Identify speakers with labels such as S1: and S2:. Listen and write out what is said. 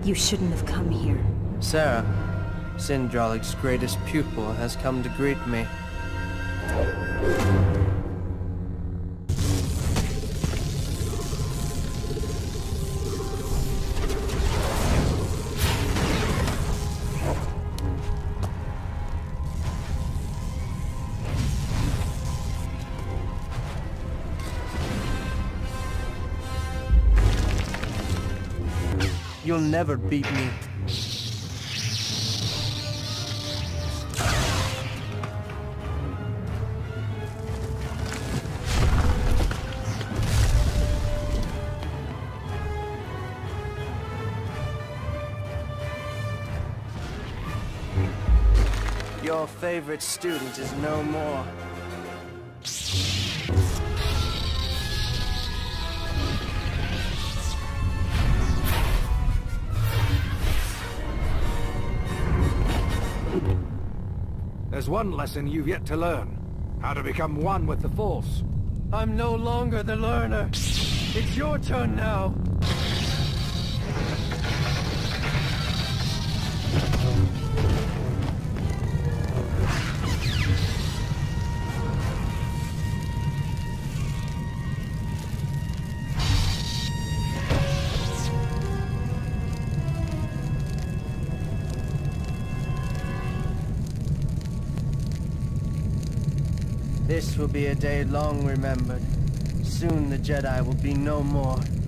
S1: You shouldn't have come here.
S2: Sarah, Sindralik's greatest pupil, has come to greet me. You'll never beat me. Your favorite student is no more.
S3: There's one lesson you've yet to learn. How to become one with the Force.
S2: I'm no longer the learner. It's your turn now. This will be a day long remembered. Soon the Jedi will be no more.